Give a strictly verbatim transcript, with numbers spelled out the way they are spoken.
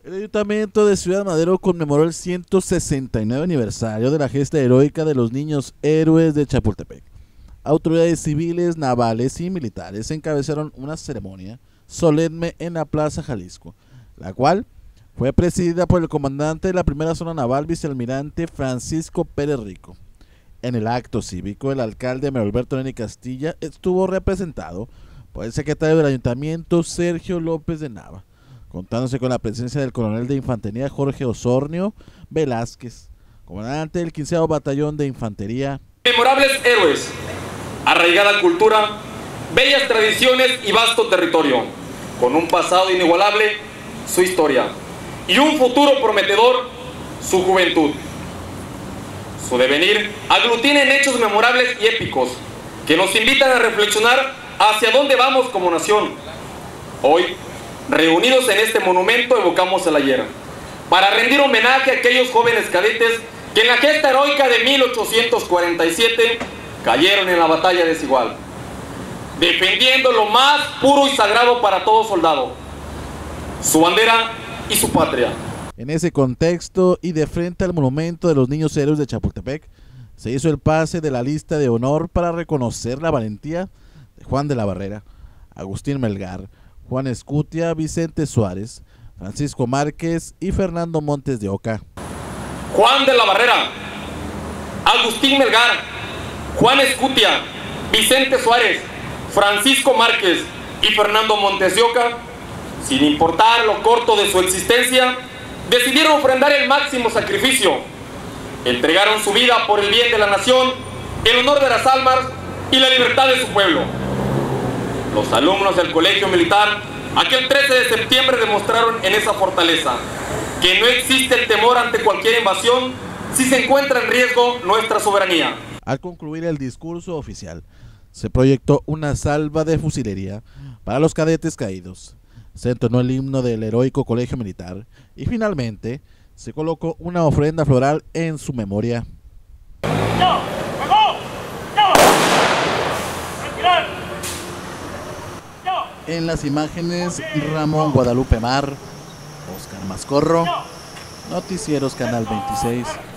El Ayuntamiento de Ciudad Madero conmemoró el ciento sesenta y nueve aniversario de la gesta heroica de los niños héroes de Chapultepec. Autoridades civiles, navales y militares encabezaron una ceremonia solemne en la Plaza Jalisco, la cual fue presidida por el comandante de la primera zona naval, vicealmirante Francisco Pérez Rico. En el acto cívico, el alcalde Mario Alberto Neni Castilla estuvo representado por el secretario del Ayuntamiento, Sergio López de Nava, contándose con la presencia del coronel de infantería Jorge Osornio Velázquez, comandante del quinceavo Batallón de Infantería. Memorables héroes, arraigada cultura, bellas tradiciones y vasto territorio, con un pasado inigualable, su historia, y un futuro prometedor, su juventud. Su devenir aglutina en hechos memorables y épicos, que nos invitan a reflexionar hacia dónde vamos como nación. Hoy, reunidos en este monumento, evocamos el ayer, para rendir homenaje a aquellos jóvenes cadetes que en la gesta heroica de mil ochocientos cuarenta y siete cayeron en la batalla desigual, defendiendo lo más puro y sagrado para todo soldado, su bandera y su patria. En ese contexto y de frente al monumento de los niños héroes de Chapultepec, se hizo el pase de la lista de honor para reconocer la valentía de Juan de la Barrera, Agustín Melgar, Juan Escutia, Vicente Suárez, Francisco Márquez y Fernando Montes de Oca. Juan de la Barrera, Agustín Melgar, Juan Escutia, Vicente Suárez, Francisco Márquez y Fernando Montes de Oca, sin importar lo corto de su existencia, decidieron ofrendar el máximo sacrificio. Entregaron su vida por el bien de la nación, el honor de las almas y la libertad de su pueblo. Los alumnos del Colegio Militar, aquel trece de septiembre, demostraron en esa fortaleza que no existe el temor ante cualquier invasión si se encuentra en riesgo nuestra soberanía. Al concluir el discurso oficial, se proyectó una salva de fusilería para los cadetes caídos. Se entonó el himno del heroico Colegio Militar y finalmente se colocó una ofrenda floral en su memoria. ¡No! ¡No! ¡No! ¡Retirar! ¡No! En las imágenes, Ramón Guadalupe Mar, Oscar Mascorro, Noticieros Canal veintiséis.